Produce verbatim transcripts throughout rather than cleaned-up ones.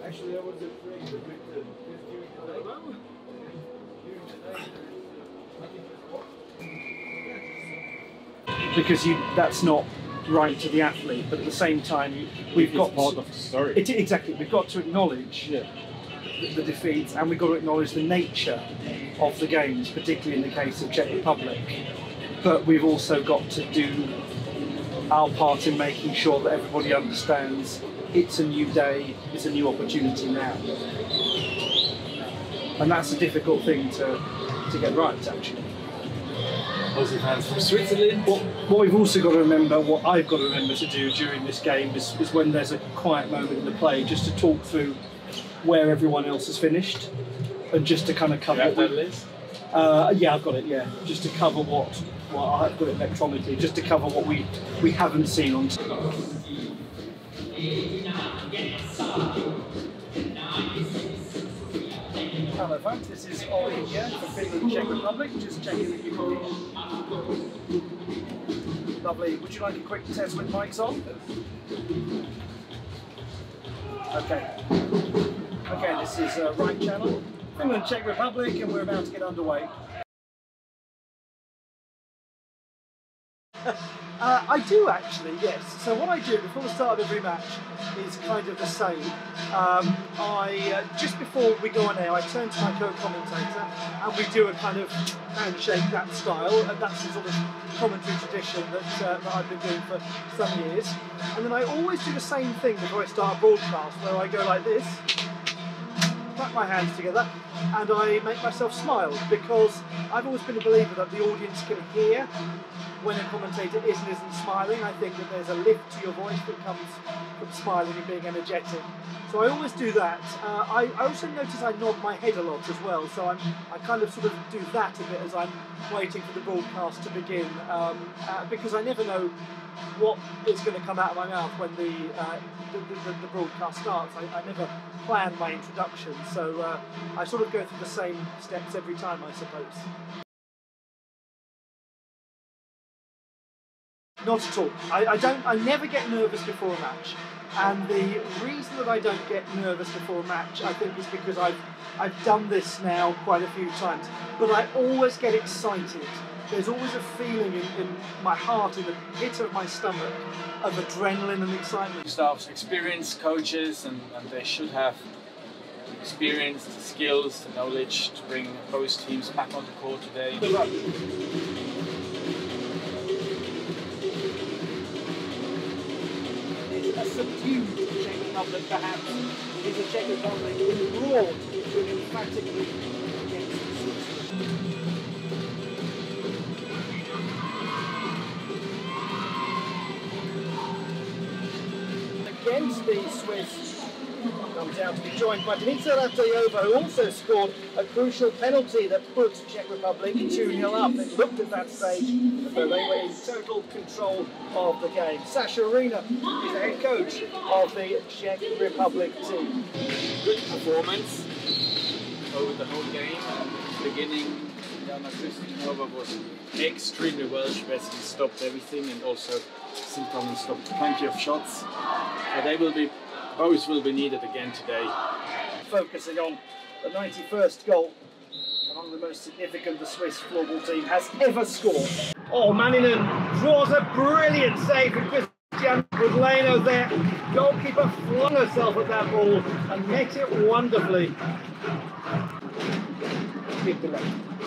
Actually, I was afraid of it because you that's not right to the athlete, but at the same time you, we've it's got part to, of the story. It, exactly, we've got to acknowledge yeah. the, the defeats, and we've got to acknowledge the nature of the games, particularly in the case of Czech Republic. But we've also got to do our part in making sure that everybody understands it's a new day, it's a new opportunity now. And that's a difficult thing to, to get right, actually. Aussie fans from Switzerland. What, what we've also got to remember, what I've got to remember to do during this game is, is when there's a quiet moment in the play, just to talk through where everyone else has finished, and just to kind of cover. You have what that list? Uh, yeah, I've got it. Yeah, just to cover what. Well, I've got it electronically, just to cover what we we haven't seen on. Hello folks, this is Olly here from Finland and Czech Republic, just checking that you can hear. Lovely. Would you like a quick test with mics on? Okay. Okay, this is uh, right channel, Finland and Czech Republic, and we're about to get underway. Uh, I do actually, yes. So what I do before the start of every match is kind of the same. Um, I uh, just before we go on air, I turn to my co-commentator and we do a kind of handshake, that style, and that's the sort of commentary tradition that, uh, that I've been doing for some years. And then I always do the same thing before I start a broadcast, where I go like this, clap my hands together, and I make myself smile, because I've always been a believer that the audience can hear when a commentator is and isn't smiling. I think that there's a lift to your voice that comes from smiling and being energetic. So I always do that. Uh, I, I also notice I nod my head a lot as well, so I'm, I kind of sort of do that a bit as I'm waiting for the broadcast to begin, um, uh, because I never know what is going to come out of my mouth when the, uh, the, the, the broadcast starts. I, I never plan my introduction, so uh, I sort of go through the same steps every time, I suppose. Not at all. I, I don't. I never get nervous before a match, and the reason that I don't get nervous before a match, I think, is because I've I've done this now quite a few times. But I always get excited. There's always a feeling in, in my heart, in the pit of my stomach, of adrenaline and excitement. Staff's experienced coaches, and, and they should have experience, the skills, the knowledge to bring both teams back on the court today. Good luck. A subdued Czech Republic, perhaps, is a Czech Republic brought to an emphatic lead against Switzerland. Against the Swiss, comes out to be joined by Denisa Ratayova, who also scored a crucial penalty that put Czech Republic two nil up. It looked at that stage as though they were in total control of the game. Sasha Arena is the head coach of the Czech Republic team. Good performance over the whole game. At the beginning, Jana Kristinova was extremely well. She basically stopped everything, and also Sintonen stopped plenty of shots. So they will be, both will be needed again today. Focusing on the ninety-first goal, among the most significant the Swiss floorball team has ever scored. Oh, Manninen draws a brilliant save from Christian Budleno there. Goalkeeper flung herself at that ball and met it wonderfully. Big delay.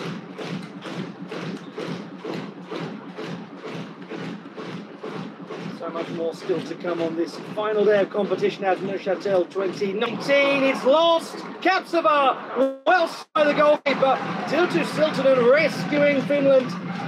So much more still to come on this final day of competition at Neuchatel twenty nineteen. It's lost. Kapsava, well by the goalkeeper. Tiltu Siltanen rescuing Finland.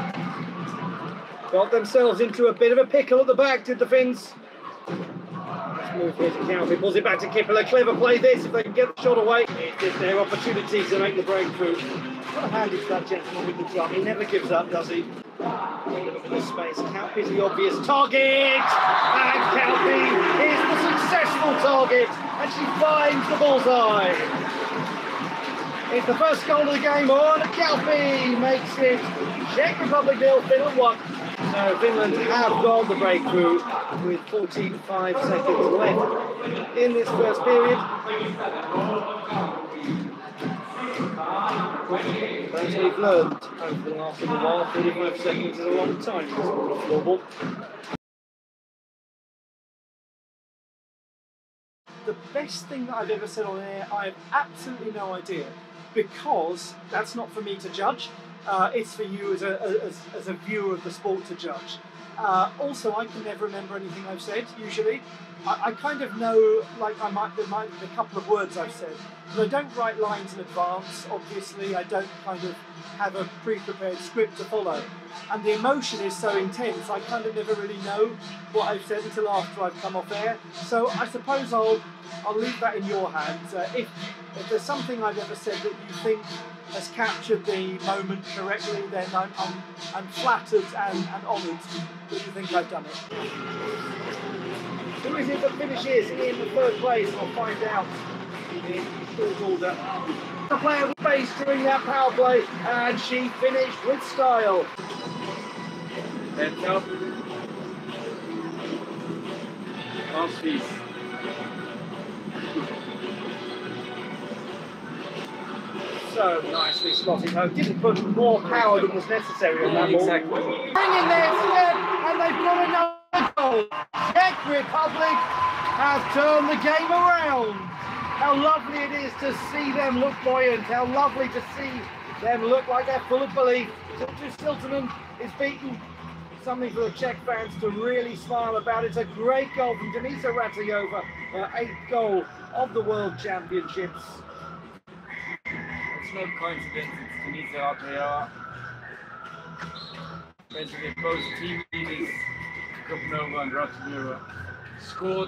Got themselves into a bit of a pickle at the back, did the Finns. Let's move here to Kaupi. Pulls it back to Kippila. Clever play this if they can get the shot away. It's their opportunity to make the breakthrough. Got a hand into that gentleman with the drum. He never gives up, does he? Look at the space. Kaupi's the obvious target, and Kaupi is the successful target, and she finds the bullseye. It's the first goal of the game on. Kaupi makes it Czech Republic nil, Finland one. So Finland have got the breakthrough with forty-five seconds left in this first period. But as we've learned over the last little while, forty-five seconds is a long time in this World Floorball. The best thing that I've ever said on air, I have absolutely no idea, because that's not for me to judge. Uh, it's for you as a, as, as a viewer of the sport to judge. Uh, also, I can never remember anything I've said, usually. I, I kind of know, like, I might, there might be a couple of words I've said, but I don't write lines in advance, obviously. I don't kind of have a pre-prepared script to follow. And the emotion is so intense, I kind of never really know what I've said until after I've come off air. So I suppose I'll, I'll leave that in your hands. Uh, if, if there's something I've ever said that you think has captured the moment correctly, then I'm, I'm, I'm flattered and, and honoured that you think I've done it. Who is it that finishes in the third place? We'll find out in short order. The player was faced during that power play, and she finished with style. Heads up. Last piece. So nicely slotted home. Didn't put more power than was necessary on that ball. Exactly. Bringing their sled, and they've got another goal. Czech Republic has turned the game around. How lovely it is to see them look buoyant. How lovely to see them look like they're full of belief. Siltanen is beaten. Something for the Czech fans to really smile about. It's a great goal from Denisa Ratayova, her eighth goal of the World Championships. It's no coincidence, it's Denisa Ratayova. Basically, both team leaders, Kopnova and Ratayova, scored.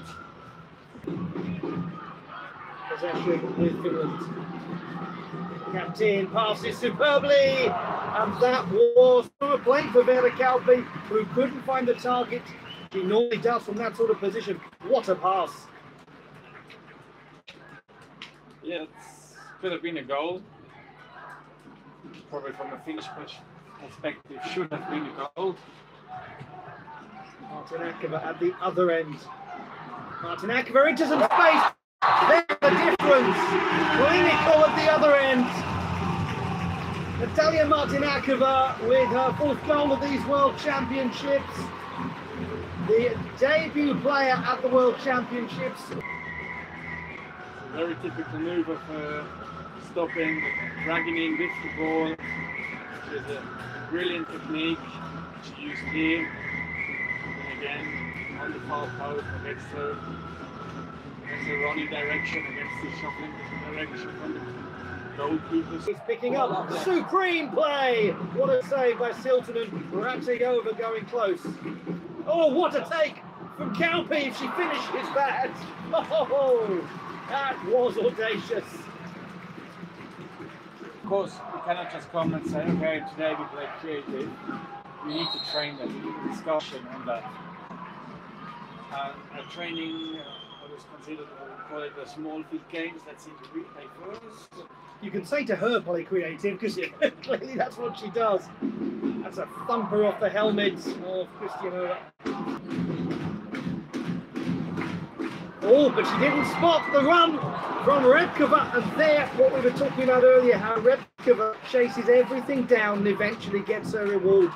Possession with Finland. Captain passes superbly, and that was from a play for Vera Kauppi, who couldn't find the target. She normally does from that sort of position. What a pass! Yeah, it could have been a goal. Probably from a Finnish perspective, should have been a goal. Martinakova at the other end. Martinakova into some space. There's the difference. Clinical at the other end. Natalia Martinakova with her fourth goal of these World Championships. The debut player at the World Championships. It's a very typical move of uh, stopping, dragging in with the ball. Which is a brilliant technique she used here. And again, on the far post against her. There's a running direction against the shuffling direction from the goalkeepers. He's picking up supreme play. What a save by Siltanen. Ratayova going close. Oh, what a take from Kauppi if she finishes that. Oh, that was audacious. Of course, we cannot just come and say, okay, today we play creative. We need to train that. We need a discussion on that. And uh, training. Was considered, we call it the small field games that seem to really play first. You can say to her play creative, because clearly that's what she does. That's a thumper off the helmet of Christianova. Oh, but she didn't spot the run from Redkova, and there, what we were talking about earlier, how Redkova chases everything down and eventually gets her reward.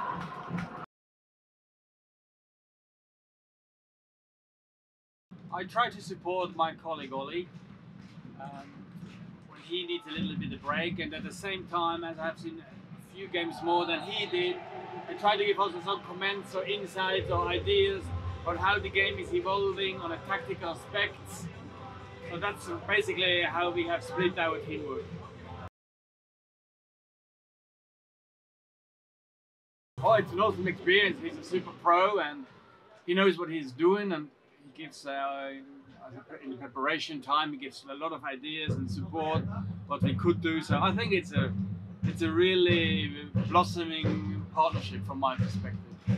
I try to support my colleague Olly um, when he needs a little bit of break, and at the same time, as I've seen a few games more than he did, I try to give also some comments or insights or ideas on how the game is evolving on a tactical aspects. So that's basically how we have split our teamwork. Oh, it's an awesome experience. He's a super pro and he knows what he's doing, and he gives uh, in preparation time he gives a lot of ideas and support what we could do. So I think it's a it's a really blossoming partnership from my perspective.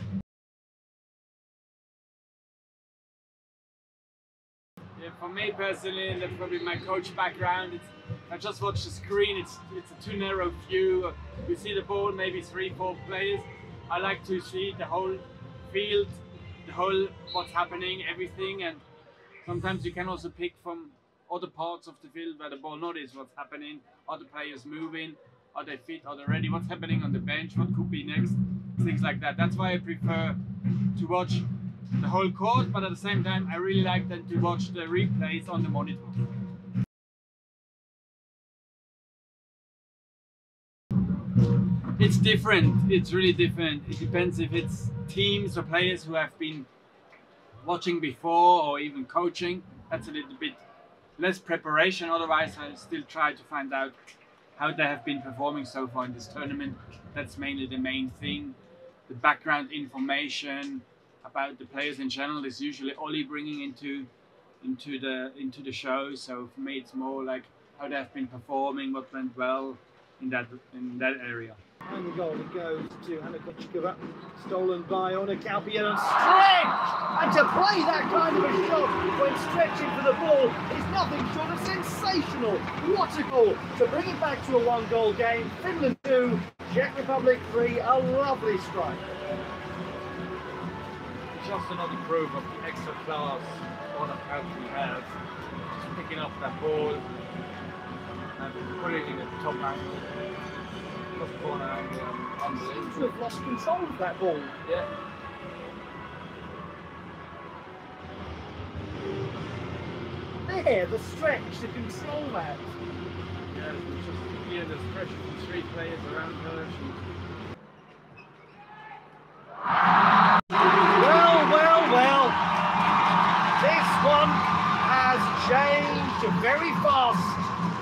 Yeah, for me personally, and that's probably my coach background, it's, I just watch the screen, it's it's a too narrow view. You see the ball, maybe three, four players. I like to see the whole field, the whole what's happening, everything, and sometimes you can also pick from other parts of the field where the ball not is what's happening, other players moving, are they fit, are they ready, what's happening on the bench, what could be next, things like that. That's why I prefer to watch the whole court, but at the same time I really like then to watch the replays on the monitor. It's different, it's really different. It depends if it's teams or players who have been watching before or even coaching. That's a little bit less preparation, otherwise I still try to find out how they have been performing so far in this tournament. That's mainly the main thing. The background information about the players in general is usually Olly bringing into into the into the show. So for me it's more like how they have been performing, what went well in that in that area. And the goal it goes to Hanna-Kochikova, stolen by Olly Hogben and stretch! And to play that kind of a shot when stretching for the ball is nothing short of sensational. What a goal to bring it back to a one goal game. Finland two, Czech Republic three, a lovely strike. Just another proof of the extra class on a couch we have. Just picking up that ball and putting it in the top angle. Corner angle and Seems to have lost control of that ball. Yeah. There, the stretch to control that. Yeah, just here there's pressure from three players around her. Well, well, well. This one has changed very fast.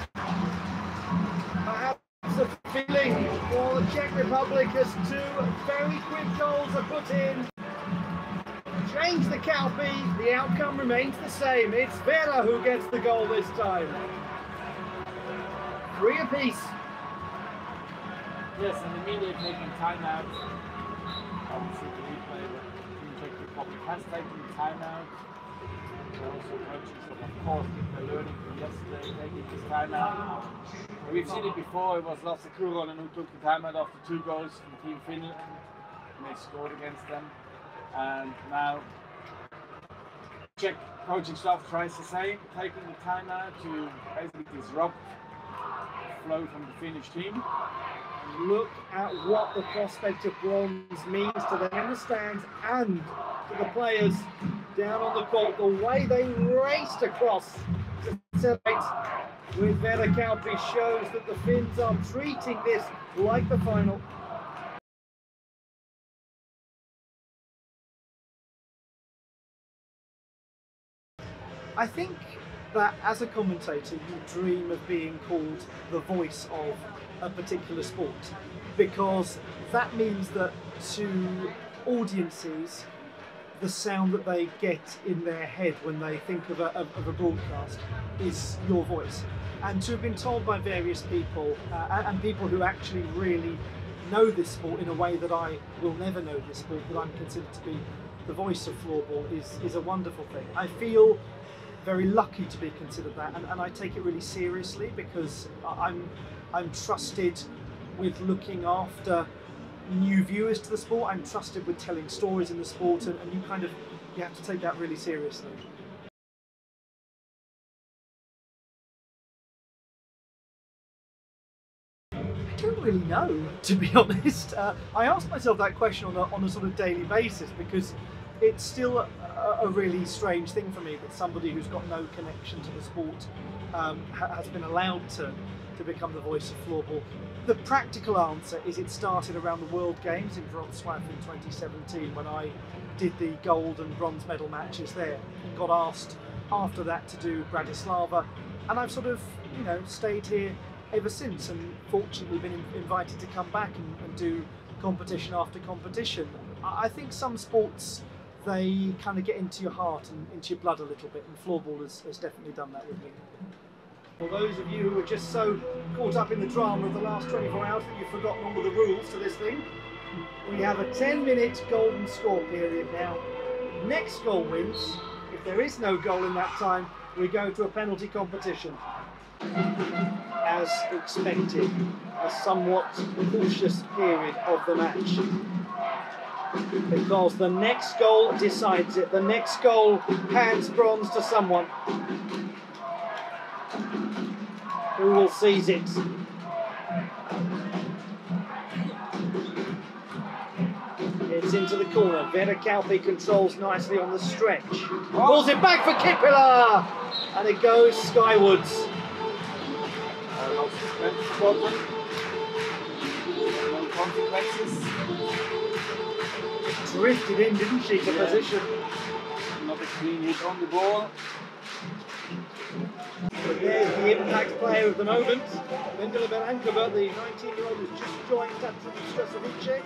Perhaps a feeling for the Czech Republic as two very quick goals are put in. Change the Calpe, the outcome remains the same. It's Vera who gets the goal this time. Three apiece. Yes, and immediately taking time out. Obviously the replay, but Team Czech Republic has taken the time out. They're also coaching some, of course, they're learning from yesterday, taking this time out. We've seen it before, it was Lasse Kuronen who took the time out after two goals from Team Finland, and they scored against them. And now Czech coaching staff tries the same, taking the time out to basically disrupt the flow from the Finnish team. And look at what the prospect of bronze means to them in the stands and to the players down on the court. The way they raced across to celebrate with Vera Calpe shows that the Finns are treating this like the final. I think that as a commentator you dream of being called the voice of a particular sport, because that means that to audiences the sound that they get in their head when they think of a, of, of a broadcast is your voice. And to have been told by various people, uh, and people who actually really know this sport in a way that I will never know this sport, that I'm considered to be the voice of floorball, is, is a wonderful thing. I feel very lucky to be considered that, and, and I take it really seriously, because I'm, I'm trusted with looking after new viewers to the sport. I'm trusted with telling stories in the sport, and, and you kind of you have to take that really seriously. I don't really know, to be honest. Uh, I ask myself that question on a, on a sort of daily basis, because it's still a, a really strange thing for me that somebody who's got no connection to the sport um, ha has been allowed to, to become the voice of floorball. The practical answer is it started around the World Games in Wrocław in twenty seventeen, when I did the gold and bronze medal matches there, and got asked after that to do Bratislava, and I've sort of, you know, stayed here ever since, and fortunately been in invited to come back and, and do competition after competition. I think some sports, they kind of get into your heart and into your blood a little bit, and floorball has, has definitely done that with me. For those of you who are just so caught up in the drama of the last twenty-four hours that you've forgotten all of the rules to this thing, we have a ten minute golden score period now. Next goal wins. If there is no goal in that time, we go to a penalty competition. As expected, a somewhat cautious period of the match. because the next goal decides it. The next goal hands bronze to someone who will seize it. It's into the corner. Vera Kauppi controls nicely on the stretch. Pulls it back for Kippila! And it goes skywards. No problem. No consequences. Drifted in, didn't she, to Yeah. position? Not a clean hit on the ball. But there's the impact player of the moment. Vendela Berankova, the nineteen-year-old who's just joined Tatran Stresovice.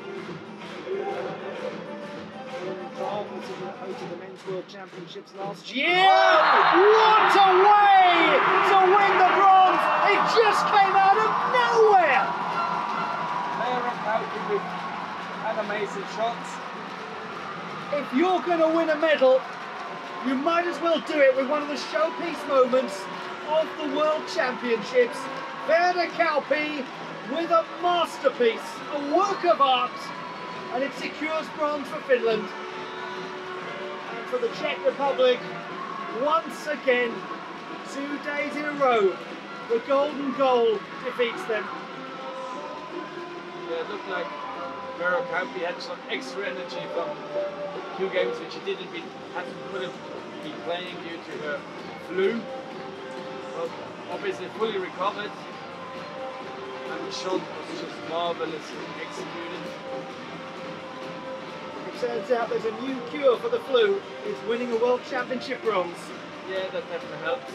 Hosted the Men's World Championships last year. What a way to win the bronze! It just came out of nowhere! Vera Kauppi with an amazing shot. If you're going to win a medal, you might as well do it with one of the showpiece moments of the World Championships. Vera Kauppi with a masterpiece, a work of art, and it secures bronze for Finland. And for the Czech Republic, once again, two days in a row, the golden goal defeats them. Yeah, it looked like Vera Kauppi had some extra energy from two games which she didn't be, hadn't, couldn't be playing due to her flu. But obviously fully recovered, and the shot was just marvelously executed. It turns out there's a new cure for the flu. It's winning a World Championship bronze. Yeah, that definitely helps.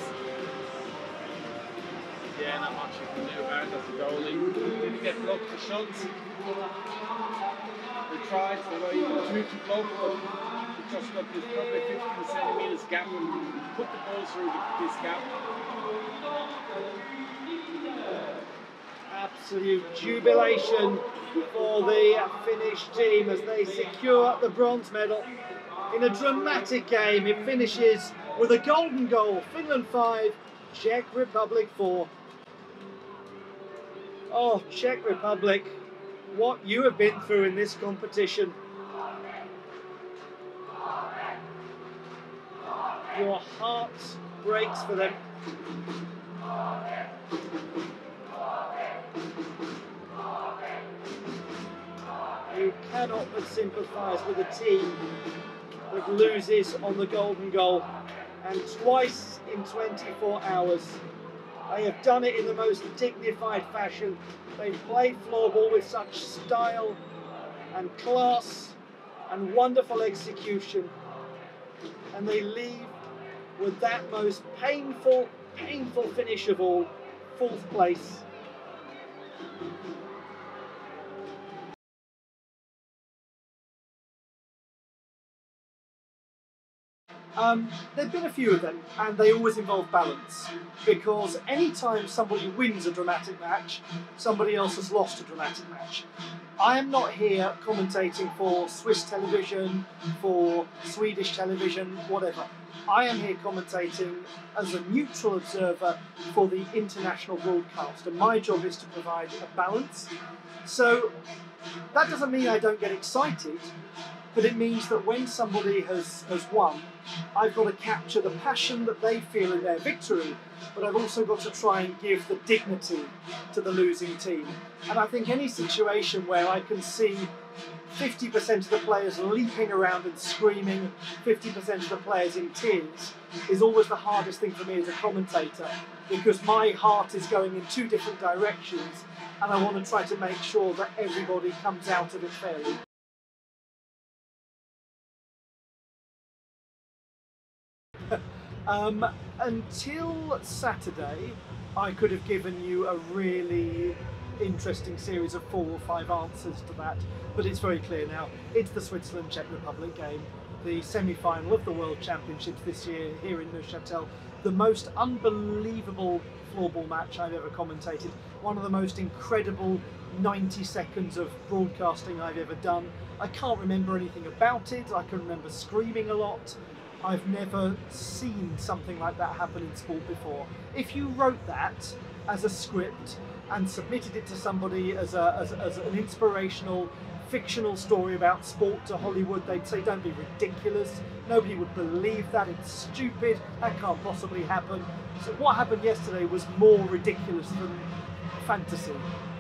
Yeah, not much you can do about it as a goalie. Didn't get blocked the shots. They tried, they were even two to block, but we just got this probably fifteen centimeters gap and put the ball through this gap. Absolute jubilation for the Finnish team as they secure the bronze medal. In a dramatic game, it finishes with a golden goal. Finland five, Czech Republic four. Oh, Czech Republic, what you have been through in this competition. Your heart breaks for them. You cannot but sympathise with a team that loses on the golden goal, and twice in twenty-four hours. They have done it in the most dignified fashion. They've played floorball with such style and class and wonderful execution, and they leave with that most painful, painful finish of all, fourth place. Um, there have been a few of them, and they always involve balance, because anytime somebody wins a dramatic match, somebody else has lost a dramatic match. I am not here commentating for Swiss television, for Swedish television, whatever. I am here commentating as a neutral observer for the international broadcast, and my job is to provide a balance. So that doesn't mean I don't get excited, but it means that when somebody has, has won, I've got to capture the passion that they feel in their victory, but I've also got to try and give the dignity to the losing team. And I think any situation where I can see fifty percent of the players leaping around and screaming, fifty percent of the players in tears, is always the hardest thing for me as a commentator, because my heart is going in two different directions, and I want to try to make sure that everybody comes out of it fairly. Um, until Saturday, I could have given you a really interesting series of four or five answers to that, but it's very clear now. It's the Switzerland Czech Republic game, the semi-final of the World Championships this year here in Neuchatel. The most unbelievable floorball match I've ever commentated. One of the most incredible ninety seconds of broadcasting I've ever done. I can't remember anything about it. I can remember screaming a lot. I've never seen something like that happen in sport before. If you wrote that as a script and submitted it to somebody as, a, as, as an inspirational, fictional story about sport to Hollywood, they'd say, don't be ridiculous. Nobody would believe that. It's stupid. That can't possibly happen. So what happened yesterday was more ridiculous than fantasy.